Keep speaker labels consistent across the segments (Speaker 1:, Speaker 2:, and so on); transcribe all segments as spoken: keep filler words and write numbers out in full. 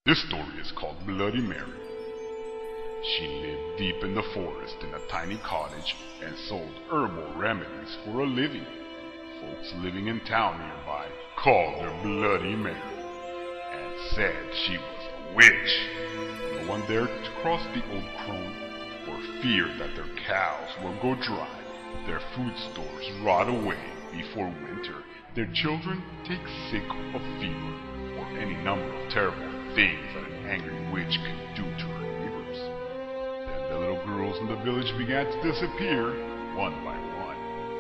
Speaker 1: This story is called Bloody Mary. She lived deep in the forest in a tiny cottage and sold herbal remedies for a living. Folks living in town nearby called her Bloody Mary and said she was a witch. No one dared to cross the old crone for fear that their cows would go dry, their food stores rot away before winter, their children take sick of fever, or any number of terrible things that an angry witch could do to her neighbors. Then the little girls in the village began to disappear, one by one.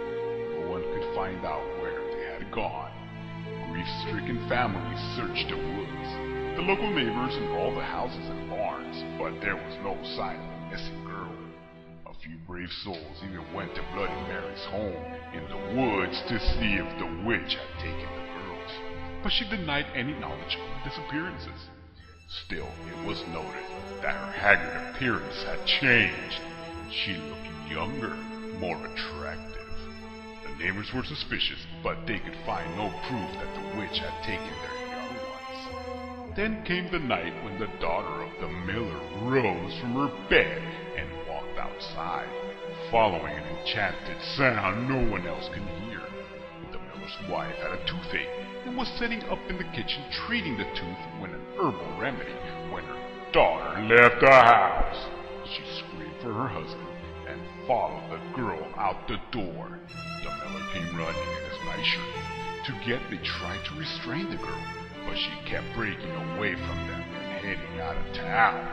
Speaker 1: No one could find out where they had gone. Grief-stricken families searched the woods, the local neighbors, and all the houses and barns, but there was no sign of a missing girl. A few brave souls even went to Bloody Mary's home in the woods to see if the witch had taken the girls, but she denied any knowledge of the disappearances. Still, it was noted that her haggard appearance had changed. She looked younger, more attractive. The neighbors were suspicious, but they could find no proof that the witch had taken their young ones. Then came the night when the daughter of the miller rose from her bed and walked outside, following an enchanted sound no one else could hear. The miller's wife had a toothache and was sitting up in the kitchen treating the tooth when an herbal remedy when her daughter left the house. She screamed for her husband and followed the girl out the door. The miller came running in his nightshirt. Together they tried to restrain the girl, but she kept breaking away from them and heading out of town.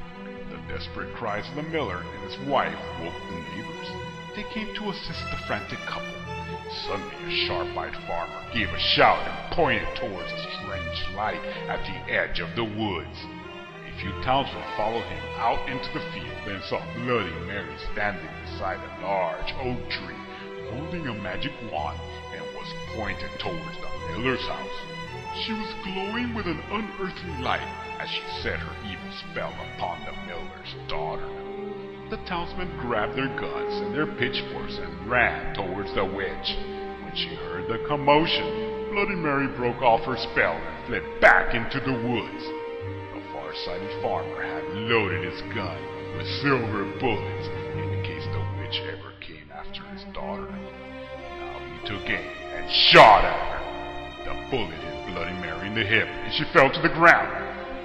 Speaker 1: The desperate cries of the miller and his wife woke the neighbors. They came to assist the frantic couple. Suddenly a sharp-eyed farmer gave a shout and pointed towards a strange light at the edge of the woods. A few townsmen followed him out into the field and saw Bloody Mary standing beside a large oak tree, holding a magic wand, and was pointed towards the miller's house. She was glowing with an unearthly light as she set her evil spell upon the miller's daughter. The townsmen grabbed their guns and their pitchforks and ran towards the witch. When she heard the commotion, Bloody Mary broke off her spell and fled back into the woods. The far-sighted farmer had loaded his gun with silver bullets in case the witch ever came after his daughter. Now he took aim and shot at her. The bullet hit Bloody Mary in the hip and she fell to the ground.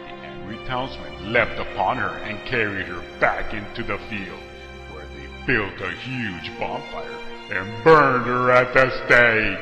Speaker 1: The townsmen leapt upon her and carried her back into the field, where they built a huge bonfire and burned her at the stake.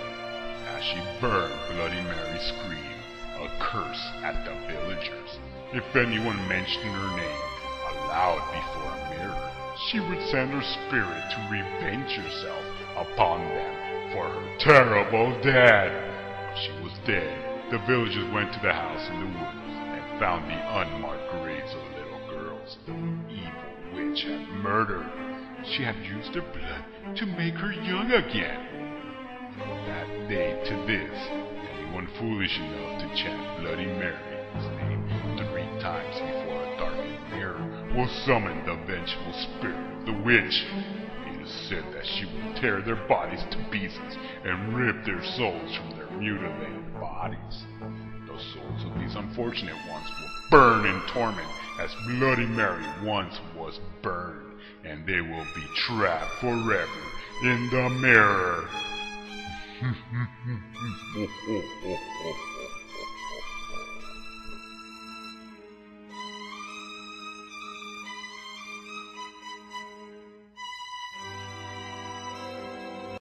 Speaker 1: As she burned, Bloody Mary screamed a curse at the villagers. If anyone mentioned her name aloud before a mirror, she would send her spirit to revenge herself upon them for her terrible death. When she was dead, the villagers went to the house in the woods, found the unmarked graves of little girls the evil witch had murdered. She had used her blood to make her young again. From that day to this, anyone foolish enough to chant Bloody Mary's name three times before a darkened mirror will summon the vengeful spirit of the witch. It is said that she will tear their bodies to pieces and rip their souls from their mutilated bodies. The souls of these unfortunate ones will burn in torment as Bloody Mary once was burned, and they will be trapped forever in the mirror.